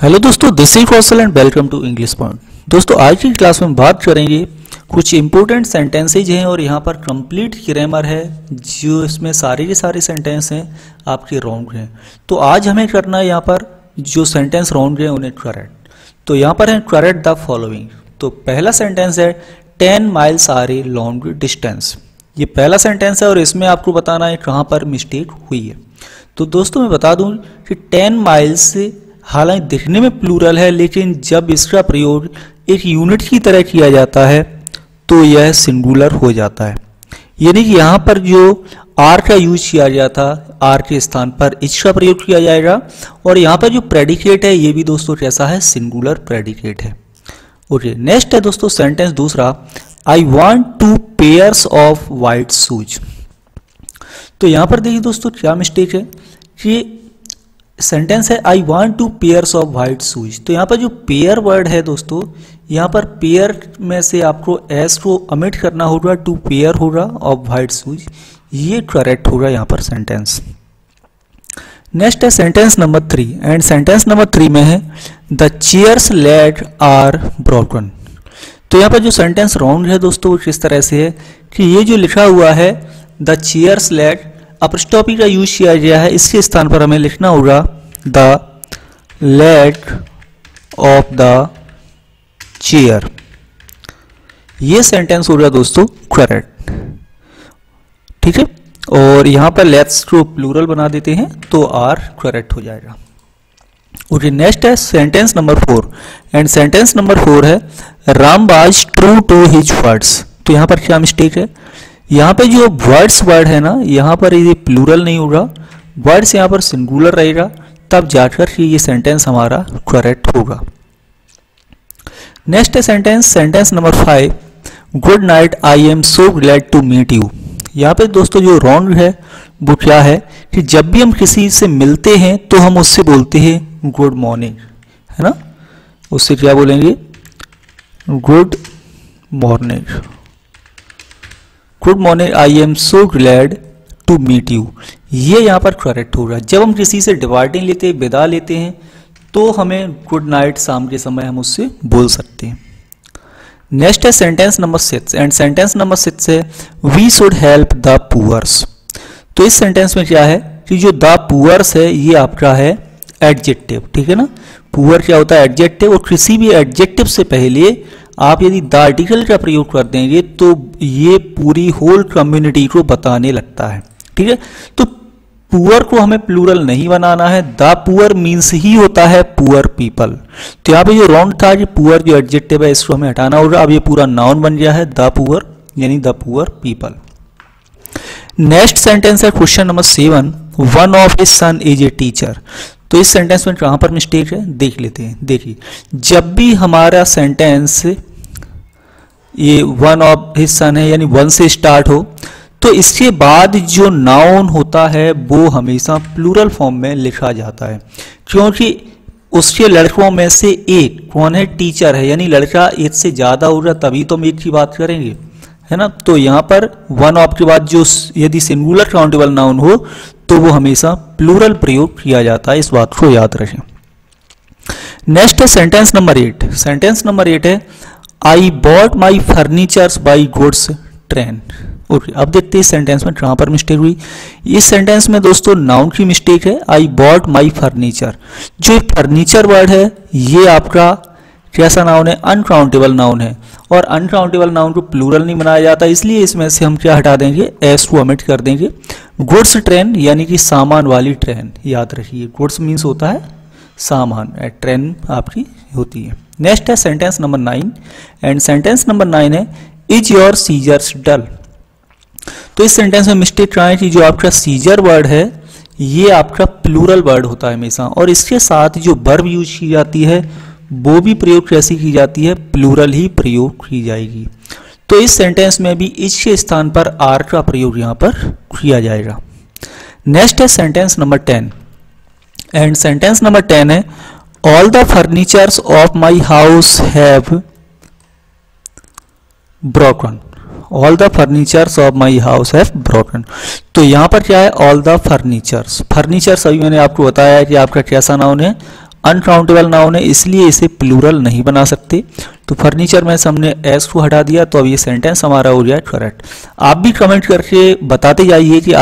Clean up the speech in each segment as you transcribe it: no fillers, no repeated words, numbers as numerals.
Hello दोस्तों, this is Kaushal and welcome to English Point. दोस्तों, आज की क्लास में बात करेंगे कुछ इंपॉर्टेंट सेंटेंसेज हैं और यहाँ पर कंप्लीट ग्रामर है, जो इसमें सारे के सारे सेंटेंस हैं आपके राउंड हैं। तो आज हमें करना है यहाँ पर जो सेंटेंस राउंड हैं उन्हें करेक्ट। तो यहाँ पर है करेक्ट द फॉलोइंग। तो पहला सेंटेंस है 10 miles are a long distance. ये पहला सेंटेंस है और इसमें आपको बताना है कहाँ पर मिस्टेक हुई है। तो दोस्तों मैं बता दूं कि 10 माइल्स हालांकि दिखने में प्लूरल है, लेकिन जब इसका प्रयोग एक यूनिट की तरह किया जाता है तो यह सिंगुलर हो जाता है। यानी कि यहाँ पर जो आर का यूज किया गया था, आर के स्थान पर इच का प्रयोग किया जाएगा। और यहाँ पर जो प्रेडिकेट है ये भी दोस्तों कैसा है, सिंगुलर प्रेडिकेट है। ओके, नेक्स्ट है दोस्तों सेंटेंस दूसरा, I want 2 pairs of white shoes. तो यहाँ पर देखिए दोस्तों क्या मिस्टेक है कि सेंटेंस है I want 2 pairs of white shoes. तो यहाँ पर जो पेयर वर्ड है दोस्तों, यहाँ पर पेयर में से आपको एस को अमिट करना होगा, 2 पेयर होगा ऑफ वाइट शूज। ये करेक्ट होगा यहाँ पर सेंटेंस। नेक्स्ट है sentence number 3 and sentence number 3 में है the chair's leg are broken. तो यहाँ पर जो सेंटेंस राउंड है दोस्तों वो किस तरह से है कि ये जो लिखा हुआ है द चेयर्स लेग, अपस्टॉपी का यूज किया गया है, इसके स्थान पर हमें लिखना होगा the leg of the chair. ये सेंटेंस होगा दोस्तों करेक्ट, ठीक है। और यहां पर लेट्स को प्लूरल बना देते हैं तो आर करेक्ट हो जाएगा। ओके, नेक्स्ट है sentence number 4 and sentence number 4 है Ram was true to his words. तो यहां पर क्या मिस्टेक है, यहाँ पे जो वर्ड्स वर्ड है ना, यहाँ पर ये प्लूरल नहीं होगा, वर्ड्स यहाँ पर सिंगुलर रहेगा, तब जाकर ये सेंटेंस हमारा करेक्ट होगा। नेक्स्ट है sentence number 5, good night I am so glad to meet you. यहाँ पे दोस्तों जो रॉन्ग है वो क्या है कि जब भी हम किसी से मिलते हैं तो हम उससे बोलते हैं गुड मॉर्निंग, है ना। उससे क्या बोलेंगे, good morning, good morning I am so glad to meet you. ये यहाँ पर करेक्ट होगा। जब हम किसी से डिपार्टिंग लेते हैं, विदा लेते हैं, तो हमें गुड नाइट शाम के समय हम उससे बोल सकते हैं। नेक्स्ट है sentence number 6 and sentence number 6 है we should help the poors. तो इस सेंटेंस में क्या है कि जो द पुअर्स है ये आपका है एडजेक्टिव, ठीक है ना। पुअर क्या होता है, एडजेक्टिव। और किसी भी एडजेक्टिव से पहले आप यदि द आर्टिकल का प्रयोग कर देंगे तो ये पूरी होल कम्युनिटी को बताने लगता है, ठीक है। तो पुअर को हमें प्लूरल नहीं बनाना है, द पुअर मीन्स ही होता है पुअर पीपल। तो यहाँ पे जो रॉन्ग था कि पुअर जो एडजेक्टिव है इसको हमें हटाना होगा। अब ये पूरा नाउन बन गया है द पुअर, यानी the poor people. Next sentence है question number 7, one of his son is a teacher. तो इस सेंटेंस में कहां पर मिस्टेक है देख लेते हैं। देखिए, जब भी हमारा सेंटेंस ये वन ऑफ हिज सन है यानी वन से स्टार्ट हो, तो इसके बाद जो नाउन होता है वो हमेशा प्लूरल फॉर्म में लिखा जाता है, क्योंकि उसके लड़कों में से एक कौन है, टीचर है, यानी लड़का एक से ज्यादा होगा तभी तो हम एक की बात करेंगे, है ना। तो यहाँ पर वन ऑफ के बाद जो यदि सिंगुलर काउंटेबल नाउन हो तो वो हमेशा प्लूरल प्रयोग किया जाता है, इस बात को याद रखें। नेक्स्ट है सेंटेंस नंबर 8। सेंटेंस नंबर 8 है I bought my furnitures by goods train. Okay, अब देखते हैं इस सेंटेंस में कहां पर मिस्टेक हुई। इस सेंटेंस में दोस्तों नाउन की मिस्टेक है, आई बॉट माई फर्नीचर। जो फर्नीचर वर्ड है ये आपका कैसा नाउन है, अनकाउंटेबल नाउन है, और अनकाउंटेबल नाउन को प्लूरल नहीं बनाया जाता, इसलिए इसमें से हम क्या हटा देंगे, एस को ओमिट कर देंगे। गुड्स ट्रेन यानी कि सामान वाली ट्रेन, याद रखिए गुड्स मीन्स होता है सामान, ट्रेन आपकी होती है। नेक्स्ट है sentence number 9 and sentence number 9 है इज योर सीजर्स डल। तो इस सेंटेंस में मिस्टेक क्या है कि जो आपका सीजर वर्ड है ये आपका प्लूरल वर्ड होता है हमेशा, और इसके साथ जो वर्ब यूज की जाती है वो भी प्रयोग कैसी की जाती है, प्लूरल ही प्रयोग की जाएगी। तो इस सेंटेंस में भी इस के स्थान पर आर का प्रयोग यहां पर किया जाएगा। नेक्स्ट है sentence number 10 and sentence number 10 है all the furnitures of my house have broken. All the furnitures of my house have broken. तो यहां पर क्या है, ऑल द फर्नीचर्स। फर्नीचर्स अभी मैंने आपको बताया है कि आपका कैसा नाउन है, अनकाउंटेबल नाउन है, इसलिए इसे प्लूरल नहीं बना सकते। तो फर्नीचर में से हमने एस को हटा दिया, तो अब ये सेंटेंस हमारा हो गया करेक्ट। आप भी कमेंट करके बताते जाइए कि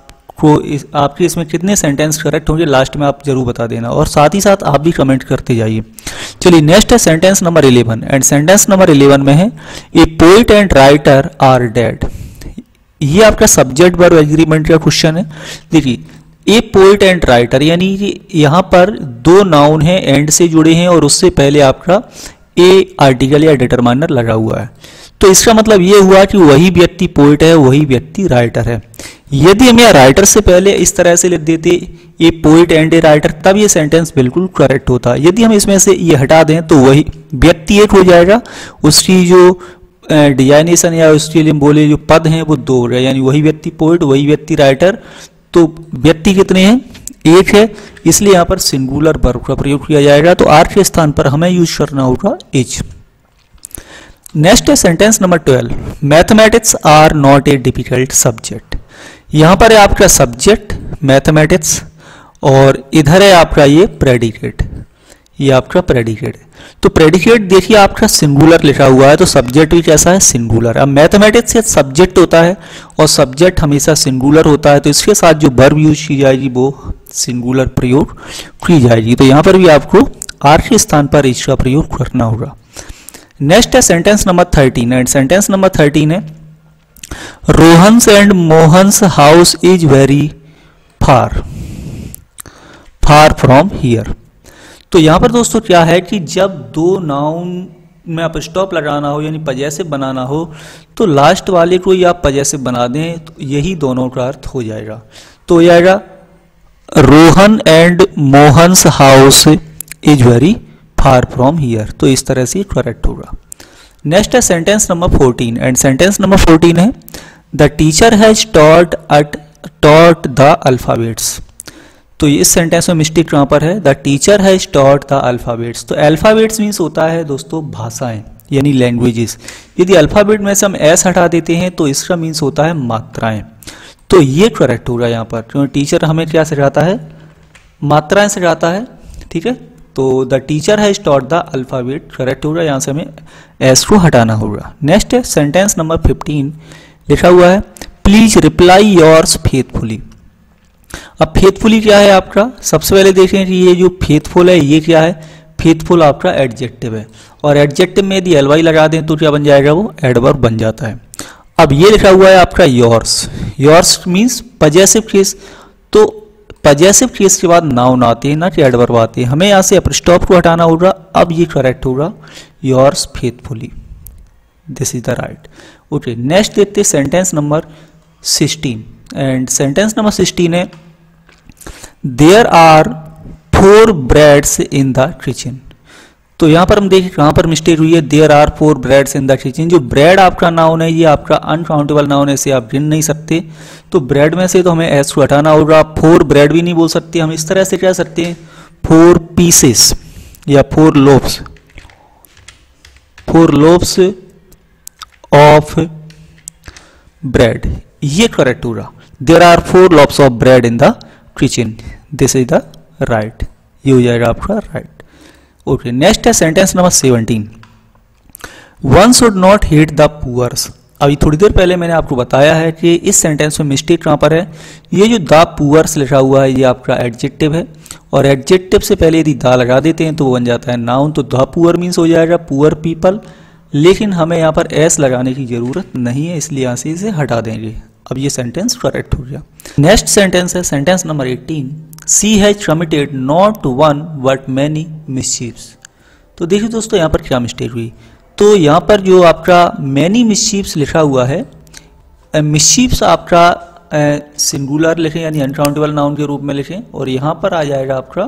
आपके इसमें कितने सेंटेंस करेक्ट होंगे, लास्ट में आप जरूर बता देना, और साथ ही साथ आप भी कमेंट करते जाइए। चलिए नेक्स्ट है sentence number 11, and sentence number 11 में है a poet and writer are dead. ये आपका सब्जेक्ट वर्ब एग्रीमेंट का क्वेश्चन है। देखिए ए पोइट एंड राइटर, यानी कि यहाँ पर दो नाउन है एंड से जुड़े हैं और उससे पहले आपका ए आर्टिकल या डिटरमाइनर लगा हुआ है। तो इसका मतलब ये हुआ कि वही व्यक्ति पोइट है, वही व्यक्ति राइटर है। यदि हम यहाँ राइटर से पहले इस तरह से लिख देते a poet and a writer, तब ये सेंटेंस बिल्कुल करेक्ट होता। यदि हम इसमें से ये हटा दें तो वही व्यक्ति एक हो जाएगा, उसकी जो डिजाइनेशन या उसके लिए बोले जो पद हैं वो दो हो गए, यानी वही व्यक्ति पोइट, वही व्यक्ति राइटर। तो व्यक्ति कितने हैं? एक है, इसलिए यहाँ पर सिंगुलर वर्ब का प्रयोग किया जाएगा। तो आर के स्थान पर हमें यूज करना होगा इज। नेक्स्ट है sentence number 12, mathematics are not a difficult subject. यहाँ पर है आपका सब्जेक्ट मैथमेटिक्स और इधर है आपका ये प्रेडिकेट, ये आपका प्रेडिकेट है। तो प्रेडिकेट देखिए आपका सिंगुलर लिखा हुआ है, तो सब्जेक्ट भी कैसा है? सिंगुलर। अब मैथमेटिक्स से सब्जेक्ट होता है और सब्जेक्ट हमेशा सिंगुलर होता है, तो इसके साथ जो वर्ब यूज की जाएगी वो सिंगुलर प्रयोग की जाएगी। तो यहाँ पर भी आपको आर के स्थान पर इज का प्रयोग करना होगा। नेक्स्ट है sentence number 13, and sentence number 13 है Rohan's and Mohan's house is very far from here. तो यहाँ पर दोस्तों क्या है कि जब दो नाउन में आप स्टॉप लगाना हो यानी पजेसिव बनाना हो, तो लास्ट वाले को ही आप पजेसिव बना दें, तो यही दोनों का अर्थ हो जाएगा। तो हो जाएगा Rohan and Mohan's house is very far from here. तो इस तरह से करेक्ट होगा। नेक्स्ट है sentence number 14, and sentence number 14 है the teacher has taught the alphabets. तो इस सेंटेंस में मिस्टेक कहाँ पर है? The teacher has taught the alphabets. तो अल्फाबेट्स मीन्स होता है दोस्तों भाषाएं यानी लैंग्वेजेस। यदि अल्फाबेट में से हम एस हटा देते हैं तो इसका मीन्स होता है मात्राएं। तो ये करेक्ट होगा यहाँ पर, क्योंकि टीचर हमें क्या सिखाता है? मात्राएं सिखाता है, ठीक है। तो the teacher has taught the alphabet correct होगा, यहाँ से हमें एस को हटाना होगा। नेक्स्ट है सेंटेंस नंबर 15, लिखा हुआ है प्लीज रिप्लाई योर्स फेथफुली। अब फेथफुली क्या है आपका? सबसे पहले देखें कि ये जो फेथफुल है ये क्या है? फेथफुल आपका एडजेक्टिव है, और एडजेक्टिव में यदि एलवाई लगा दें तो क्या बन जाएगा? वो एडवर्ब बन जाता है। अब ये लिखा हुआ है आपका yours, yours means possessive case. तो पजेसिव केस के बाद नाउन आते हैं ना कि एडवर्ब आते हैं, हमें यहाँ से स्टॉप को हटाना होगा। अब ये करेक्ट होगा yours faithfully, this is the right. Okay, next देखते sentence number 16, and sentence number 16 है there are 4 breads in the kitchen. तो यहाँ पर हम देखिए कहाँ पर मिस्टेक हुई है, there are 4 breads in the kitchen. जो ब्रेड आपका नाउन है ये आपका अनकाउंटेबल नाउन है, इसे आप गिन नहीं सकते। तो ब्रेड में से तो हमें एस को हटाना होगा। 4 ब्रेड भी नहीं बोल सकते, हम इस तरह से कह सकते हैं 4 पीसेस या 4 लोफ्स, 4 लोफ्स ऑफ ब्रेड, ये करेक्ट होगा। There are 4 loafs of bread in the kitchen, this is the right, ये हो जाएगा आपका राइट। ओके, नेक्स्ट है sentence number 17, one should not hate the poors. अभी थोड़ी देर पहले मैंने आपको बताया है कि इस सेंटेंस में मिस्टेक कहाँ पर है। ये जो द पुअर्स लिखा हुआ है ये आपका एडजेक्टिव है, और एडजेक्टिव से पहले यदि द लगा देते हैं तो वो बन जाता है नाउन। तो द पुअर मीन्स हो जाएगा पुअर पीपल, लेकिन हमें यहाँ पर एस लगाने की जरूरत नहीं है, इसलिए यहाँ से इसे हटा देंगे। अब ये सेंटेंस करेक्ट हो गया। नेक्स्ट सेंटेंस है sentence number 18, she has committed not one but many मिसचीव्स। तो देखिए दोस्तों यहाँ पर क्या मिस्टेक हुई। तो यहाँ पर जो आपका मैनी मिसचीव्स लिखा हुआ है, मिसचीव्स आपका सिंगुलर लिखें यानी अनकाउंटेबल नाउन के रूप में लिखें, और यहाँ पर आ जाएगा आपका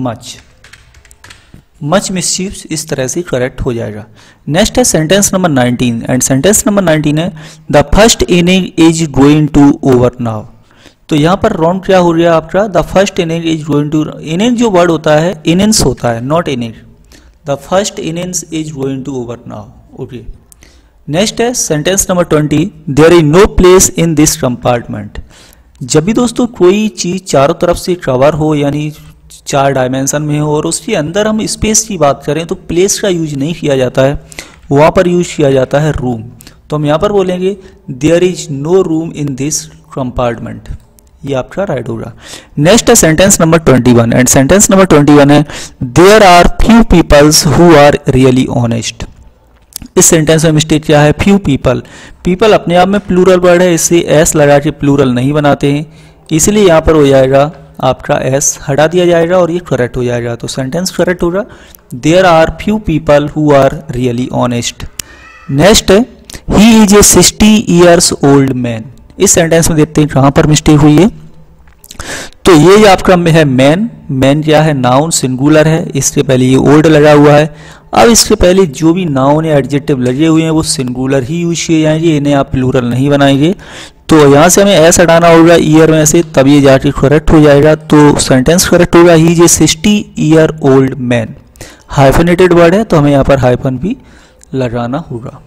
मच मिसचीव्स, इस तरह से करेक्ट हो जाएगा। नेक्स्ट है sentence number 19, and sentence number 19 है the first inning is going to over now. तो यहाँ पर रॉन्ग क्या हो गया आपका? The first inning is going to, inning जो वर्ड होता है इनिंग्स होता है, not inning. The first innings is going to over now. Okay, next है sentence number 20, there is no place in this compartment. जब भी दोस्तों कोई चीज चारों तरफ से कवर हो यानी 4 डायमेंशन में हो और उसके अंदर हम स्पेस की बात करें तो प्लेस का यूज नहीं किया जाता है, वहाँ पर यूज किया जाता है रूम। तो हम यहाँ पर बोलेंगे there is no room in this compartment, ये आपका राइट होगा। नेक्स्ट है sentence number 21 and sentence number 21 है there are few peoples who are really honest. इस सेंटेंस में मिस्टेक क्या है, फ्यू पीपल, पीपल अपने आप में प्लूरल वर्ड है, इससे एस लगा के प्लूरल नहीं बनाते हैं, इसलिए यहाँ पर हो जाएगा आपका एस हटा दिया जाएगा और ये करेक्ट हो जाएगा। तो सेंटेंस करेक्ट होगा there are few people who are really honest. Next है he is a 60 years old man. इस सेंटेंस में देखते हैं कहाँ पर मिस्टेक हुई है। तो ये आपका है मैन, मैन क्या है, नाउन सिंगुलर है, इसके पहले ये ओल्ड लगा हुआ है। अब इसके पहले जो भी नाउन या एडजेक्टिव लगे हुए हैं वो सिंगुलर ही यूज किए जाएंगे, इन्हें आप प्लूरल नहीं बनाएंगे। तो यहाँ से हमें एस हटाना होगा ईयर में से, तब ये जाके करेक्ट हो जाएगा। तो सेंटेंस करेक्ट होगा he is a 60 year old man. Hyphenated word है तो हमें यहाँ पर हाइफन भी लगाना होगा।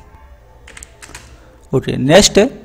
ओके, नेक्स्ट है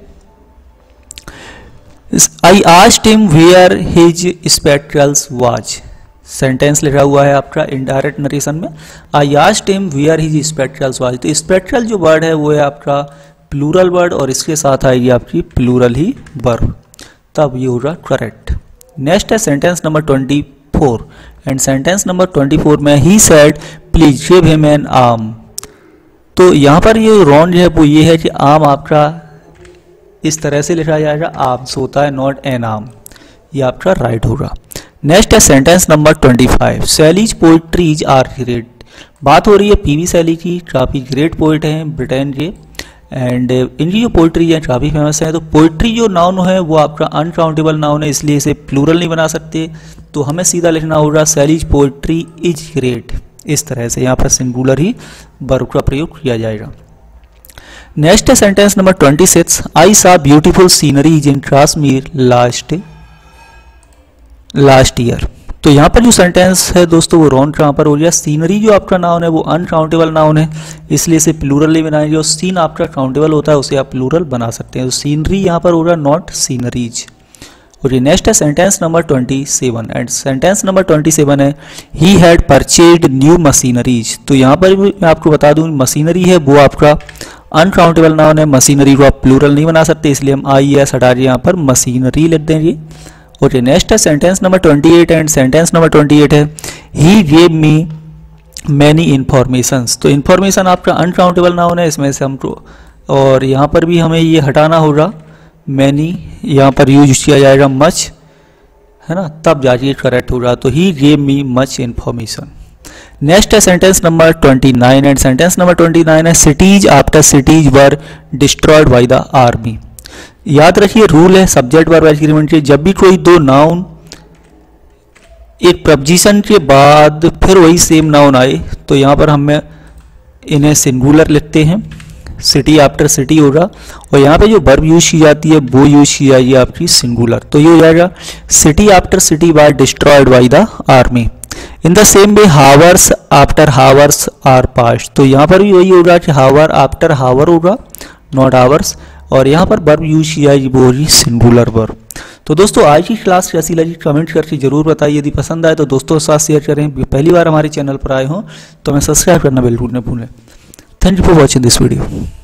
I asked him where his spectacles was. Sentence लिखा हुआ है आपका इनडायरेक्ट नरेशन में, I asked him where his spectacles was. तो स्पेक्ट्रल जो वर्ड है वो है आपका प्लूरल वर्ड और इसके साथ आएगी आपकी प्लूरल ही वर्ब, तब ये होगा करेक्ट। नेक्स्ट है sentence number 24 and sentence number 24 में he said please give him an arm. तो यहाँ पर ये रॉन्ग है वो ये है कि आर्म आपका इस तरह से लिखा जाएगा, आर्म्स होता है नॉट एन आर्म, ये आपका राइट होगा। नेक्स्ट है sentence number 25 Shelley's poetries are great. बात हो रही है पीवी सैली की, काफ़ी ग्रेट पोइट हैं ब्रिटेन के एंड इनकी जो पोइट्री है काफ़ी फेमस है। तो पोइट्री जो नाउन है वो आपका अनकाउंटेबल नाउन है, इसलिए इसे प्लूरल नहीं बना सकते, तो हमें सीधा लिखना होगा सैलीज पोइट्री इज ग्रेट। इस तरह से यहाँ पर सिंगुलर ही वर्ब का प्रयोग किया जाएगा। नेक्स्ट है sentence number 26 I saw beautiful sceneries in Kashmir last year. तो यहाँ पर जो सेंटेंस है दोस्तों वो रॉन्ग कहाँ पर हो गया, सीनरी जो आपका नाउन है वो अनकाउंटेबल नाउन है, इसलिए इसे प्लूरल नहीं बनाएंगे, और सीन आपका काउंटेबल होता है उसे आप प्लूरल बना सकते हैं। तो सीनरी यहाँ पर होगा नॉट सीनरीज। और नेक्स्ट है sentence number 27 and sentence number 27 है he had purchased new machineries. तो यहाँ पर भी मैं आपको बता दूँ मशीनरी है वो आपका अनकाउंटेबल नाउन है, मशीनरी को आप प्लूरल नहीं बना सकते, इसलिए हम आई एस हटा के यहाँ पर मशीनरी लिख देंगे। और नेक्स्ट है sentence number 28 and sentence number 28 है he gave me many informations. तो इन्फॉर्मेशन आपका अनकाउंटेबल नाउन है, इसमें से हमको और यहाँ पर भी हमें ये हटाना होगा, मैनी यहाँ पर यूज किया जाएगा मच, है ना, तब जाके करेक्ट होगा। तो he gave me much information. Next है sentence number 29 and sentence number 29 है cities after cities were destroyed by the army. याद रखिए रूल है सब्जेक्ट वर्ब एग्रीमेंट के, जब भी कोई दो नाउन एक प्रपोजिशन के बाद फिर वही सेम नाउन आए तो यहाँ पर हम इन्हें सिंगुलर लिखते हैं, सिटी आफ्टर सिटी होगा, और यहाँ पे जो वर्ब यूज की जाती है वो यूज की जाएगी आपकी सिंगुलर। तो ये हो जाएगा city after city were destroyed by the army. In the same way hours after hours are past. तो यहाँ पर भी वही होगा कि हावर आफ्टर हावर होगा नॉट आवर्स, और यहाँ पर वर्ब यूज किया जाएगी वो होगी सिंगुलर वर्ब। तो दोस्तों आज की क्लास कैसी लगी कमेंट करके जरूर बताइए, यदि पसंद आए तो दोस्तों के साथ शेयर करें, पहली बार हमारे चैनल पर आए हों तो हमें सब्सक्राइब करना बिल्कुल न भूलें। Thank you for watching this video.